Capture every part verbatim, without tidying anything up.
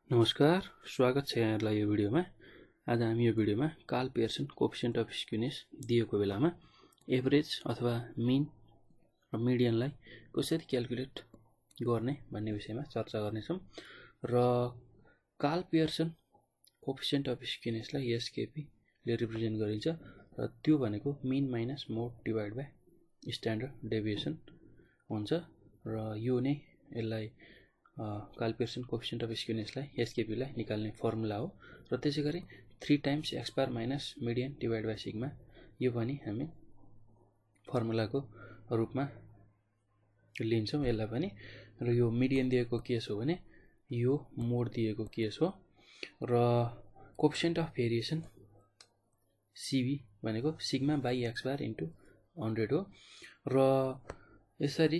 नमस्कार, स्वागत छ यहाँहरुलाई यो भिडियोमा। आज हामी यो भिडियोमा Karl Pearson coefficient of skewness दिएको बेलामा एभरेज अथवा मिन र मिडियनलाई कसरी क्याल्कुलेट गर्ने भन्ने विषयमा चर्चा गर्नेछौं। र कार्ल पियर्सन कोएफिसिएन्ट अफ स्क्युनेसलाई एसकेपी ले रिप्रेजेन्ट गरिन्छ र त्यो भनेको mean minus mode divide by standard deviation हुन्छ र यो नै यसलाई कार्ल पियर्सन कोएफिसिएन्ट अफ स्क्युनेसलाई एसकेपी लाई निकाल्ने फर्मुला हो र त्यसैगरी three times x bar minus median divide by sigma यो पनि हामी फर्मुलाको रूपमा लिन्छौं यसलाई पनि। र यो मिडियन दिएको केस हो भने यो मोड दिएको केस हो र कोएफिसिएन्ट अफ भेरिएसन सीबी भनेको sigma by x bar into hundred हो र यसरी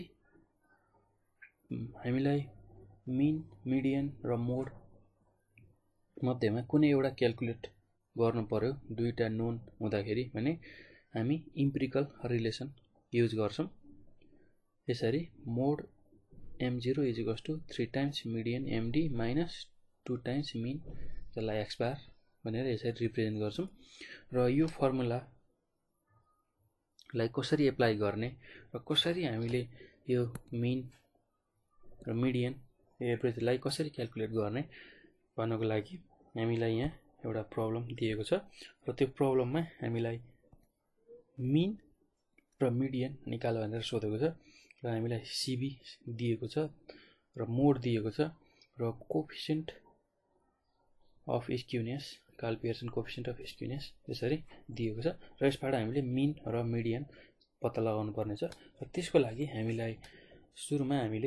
हामीलाई मिन मिडियन र मोड मध्येमा कुनै एउटा क्याल्कुलेट गर्नु पर्यो दुईटा नोन हुँदाखेरि भने हामी इम्पिरिकल रिलेसन युज गर्छौं। यसरी mode M zero is equals to three times median MD minus two times mean जसलाई एक्स बार भनेर यसरी रिप्रेजेन्ट गर्छौं र यो फर्मुलालाई कसरी एप्लाई गर्ने र कसरी हामीले यो मिन र मिडियन एभरेजलाई कसरी क्याल्कुलेट गर्ने भन्नको लागि हामीलाई यहाँ एउटा प्रब्लम दिएको छ र त्यो प्रब्लममा हामीलाई मिन र मिडियन निकाल भनेर सोधेको छ र हामीलाई सीबी दिएको छ र मोड दिएको छ र coefficient of skewness Karl Pearson coefficient of skewness यसरी दिएको छ र यसबाट हामीले मिन र मिडियन पत्ता लगाउनु पर्ने छ र त्यसको लागि हामीलाई सुरुमा हामीले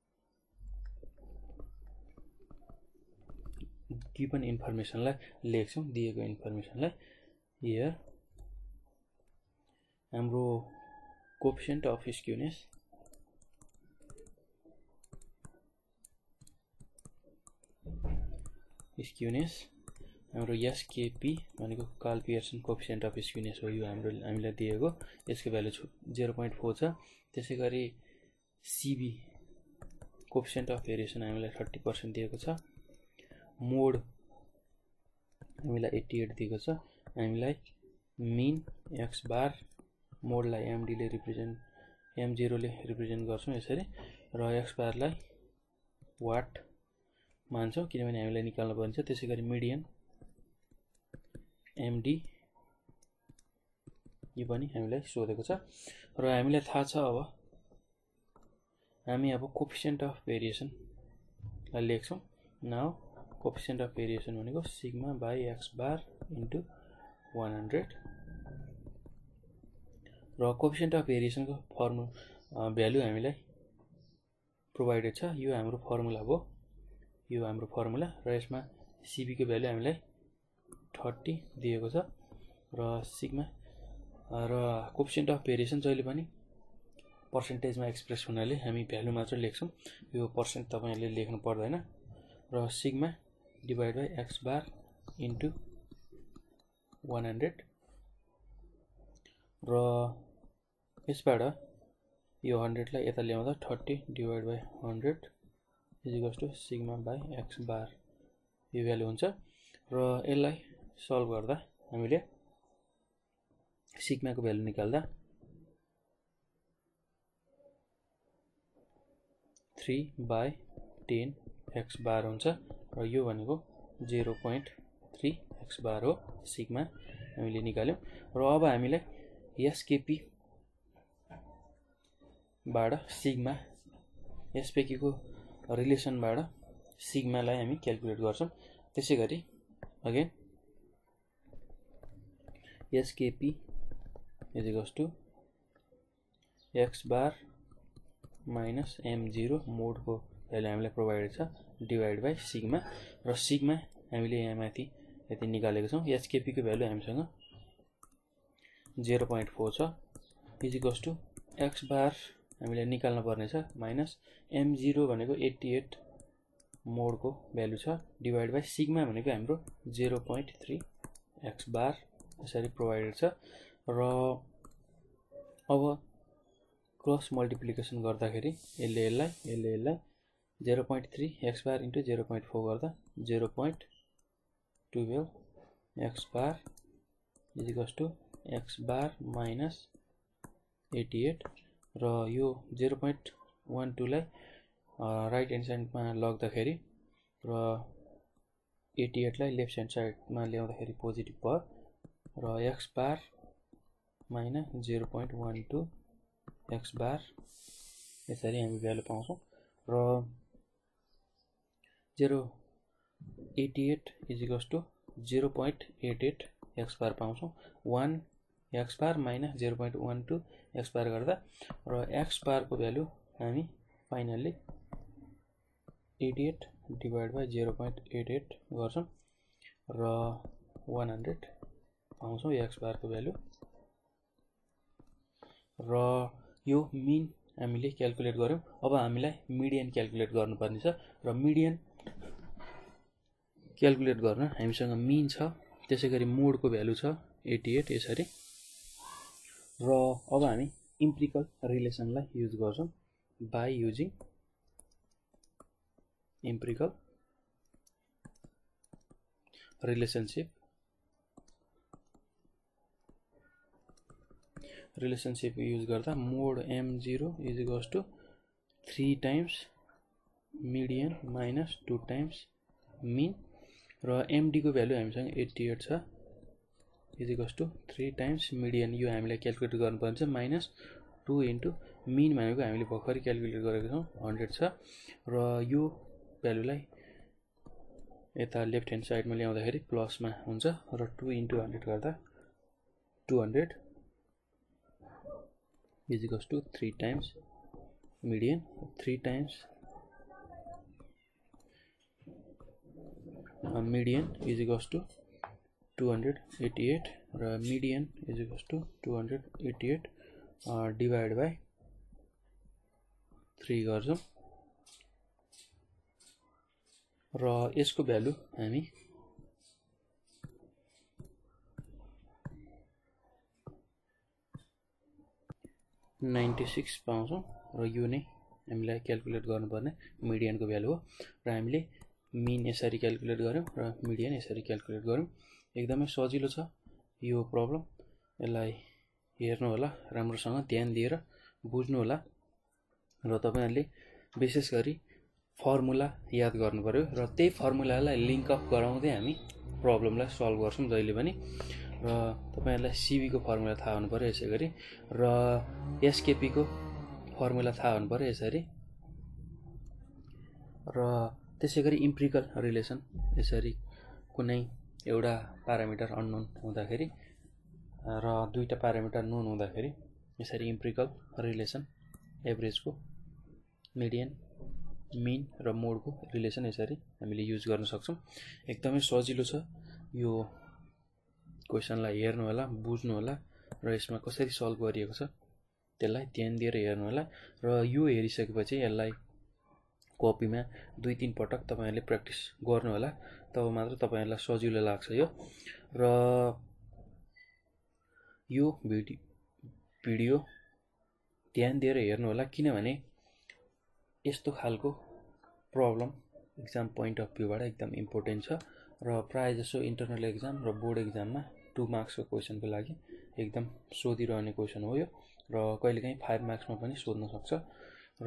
गिवन इन्फर्मेसनलाई लेख्छौं दिएको इन्फर्मेसनलाई हियर हाम्रो कोएफिसिएन्ट अफ स्क्युनेस स्क्युनेस हाम्रो एसकेपी भनेको Karl Pearson coefficient of skewness हो यो हाम्रो हामीलाई दिएको यसको भ्यालु zero point four छ। त्यसैगरी सीबी कोएफिसिएन्ट अफ भेरिएसन हामीलाई thirty percent दिएको छ। मोड हामीलाई eighty-eight दिएको छ। हामीलाई मिन एक्स बार मोडलाई एमडी ले रिप्रेजेन्ट एम जीरो ले रिप्रेजेन्ट गर्छौं यसरी र एक्स बारलाई वाट मान्छौं किनभने हामीलाई निकाल्नु पर्छ। त्यसैगरी मिडियन एमडी यो पनि हामीलाई सोधेको छ र हामीलाई थाहा छ अब हामी अब कोएफिसिएन्ट अफ भेरिएसन लाई लेख्छौं। नाउ कोएफिसिएन्ट अफ भेरिएसन भनेको sigma by x bar into one hundred र कोएफिसिएन्ट अफ भेरिएसन को फर्मुला भ्यालु हामीलाई प्रोभाइडेड छ। यो हाम्रो फर्मुला हो यो हाम्रो फर्मुला र यसमा सीबी को भ्यालु हामीलाई thirty दिएको छ र सिग्मा र कोएफिसिएन्ट अफ भेरिएसन जहिले पनि पर्सेन्टेजमा एक्सप्रेस हुनाले हामी भ्यालु मात्र लेख्छौं यो पर्सेन्ट तपाईहरुले लेख्नु पर्दैन र sigma divide by x bar into one hundred र यसबाट यो one hundred लाई यता ल्याउँदा thirty divide by one hundred is equals to sigma by x bar यो भ्यालु हुन्छ र यसलाई सल्भ गर्दा हामीले सिग्मा को भ्यालु निकाल्दा three by ten x bar हुन्छ र यो भनेको zero point three x bar हो सिग्मा हामीले निकाल्यौं र अब हामीलाई एसकेपी बाट सिग्मा एसपेकी को रिलेसनबाट सिग्मा लाई हामी क्याल्कुलेट गर्छौं। त्यसैगरी again SKP is equals to x bar minus M zero mode को भ्यालु हामीलाई प्रोभाइडेड छ डिभाइड बाइ सिग्मा र सिग्मा हामीले यहाँ माथि यति निकालेको छौं। एसकेपी को भ्यालु हामीसँग zero point four छ is equals to x bar हामीले निकाल्नु पर्ने छ माइनस एम जीरो भनेको eighty-eight मोड को भ्यालु छ डिभाइड बाइ सिग्मा भनेको हाम्रो zero point three x bar यसरी प्रोभाइडेड छ र अब क्रस मल्टिप्लिकेसन गर्दाखेरि यसले यसलाई यसले यसलाई zero point three x bar into zero point four गर्दा zero point one two x bar is equals to x bar minus eighty-eight र यो zero point one two लाई राइट ह्यान्ड साइडमा लग्दाखेरि र eighty-eight लाई लेफ्ट ह्यान्ड साइडमा ल्याउँदाखेरि पोजिटिभ भयो र x bar minus zero point one two x bar यसरी हामी भ्यालु पाउँछौं र zero eighty-eight is equals to zero point eight eight x bar पाउँछौं one x bar minus zero point one two x bar गर्दा र x bar को value हामी finally eighty-eight divided by zero point eight eight गर्छौं र one hundred पाउँछौं x bar को value र यो मिन हामीले क्याल्कुलेट गर्यौं अब हामीलाई मिडियन क्याल्कुलेट गर्नुपर्ने छ र मिडियन क्याल्कुलेट गर्न हामीसँग मिन छ त्यसैगरी मोड को भ्यालु छ eighty-eight यसरी र अब हामी इम्पिरिकल रिलेसनलाई युज गर्छौं by using empirical relationship relationship use गर्दा mode m zero is equals to three times median minus two times mean र md को भ्यालु हामीसँग eighty-eight छ is equals to three times median यो हामीलाई क्याल्कुलेट गर्नुपर्छ minus two into mean भनेको हामीले भर्खरै क्याल्कुलेट गरेको छौं one hundred छ र यो भ्यालुलाई यता लेफ्ट ह्यान्ड साइडमा ल्याउँदाखेरि प्लसमा हुन्छ र two into one hundred गर्दा two hundred is equals to three times median three times uh, median is equals to two hundred eighty-eight र median is equals to two hundred eighty-eight uh, divided by three गर्छौं र यसको value हामी ninety-six पाउँछौं र यो नै हामीलाई calculate गर्नुपर्ने मिडियन को भ्यालु हो र हामीले मिन यसरी क्याल्कुलेट गर्यौं र मिडियन यसरी क्याल्कुलेट गर्यौं एकदमै सजिलो छ यो प्रब्लम यसलाई हेर्नु होला राम्रोसँग ध्यान दिएर बुझ्नु होला र तपाईहरुले विशेष गरी फर्मुला याद गर्नु पर्यो र त्यही फर्मुलालाई लिंक अप गराउँदै हामी प्रब्लमलाई सल्भ गर्छौं जहिले पनि र तपाईहरुलाई सीबी को फर्मुला थाहा हुनु पर्यो यसैगरी र एसकेपी को फर्मुला थाहा हुनु पर्यो यसरी र त्यसैगरी इम्पिरिकल रिलेसन यसरी कुनै एउटा प्यारामिटर अननोन हुँदाखेरि र दुईटा प्यारामिटर नोन हुँदाखेरि यसरी इम्पिरिकल रिलेसन एभरेज को मिडियन मिन र मोड को रिलेसन यसरी हामीले युज गर्न सक्छौं एकदमै सजिलो छ यो क्वेशनलाई हेर्नु होला बुझ्नु होला र यसमा कसरी सल्भ गरिएको छ त्यसलाई ध्यान दिएर हेर्नु होला र यो हेरिसकेपछि यसलाई कपीमा दुई तीन पटक तपाईहरुले प्र्याक्टिस गर्नु होला तब मात्र तपाईहरुलाई सजिलो लाग्छ यो र यो भिडियो भिडियो ध्यान दिएर हेर्नु होला किनभने यस्तो खालको प्रब्लम एक्जाम पोइन्ट अफ भ्यूबाट एकदम इम्पोर्टेन्ट छ र प्राय जसो इन्टरनल एक्जाम र बोर्ड एक्जाममा two मार्क्स को क्वेशनको लागि एकदम सोधिरहने क्वेशन हो यो र कहिलेकाहीँ five मार्क्समा पनि सोध्न सक्छ र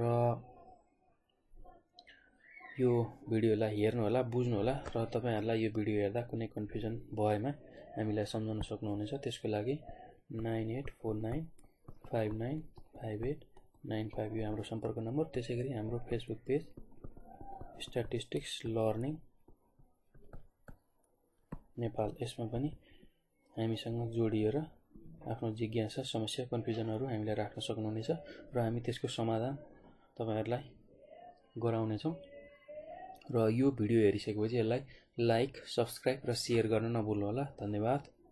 यो भिडियोलाई हेर्नु होला बुझ्नु होला र तपाईहरुलाई यो भिडियो हेर्दा कुनै कन्फ्युजन भएमा हामीलाई सम्झाउन सक्नुहुनेछ त्यसको लागि nine eight four nine five nine five eight nine five यो हाम्रो सम्पर्क नम्बर त्यसैगरी हाम्रो Facebook page statistics learning Nepal यसमा पनि हामीसँग जोडिएर आफ्नो जिज्ञासा समस्या कन्फ्युजनहरु हामीले राख्न सक्नुहुनेछ र हामी त्यसको समाधान तपाईहरुलाई गराउने छौं र यो भिडियो हेरिसकेपछि यसलाई लाइक सब्स्क्राइब र शेयर गर्न नभुल्नु होला धन्यवाद।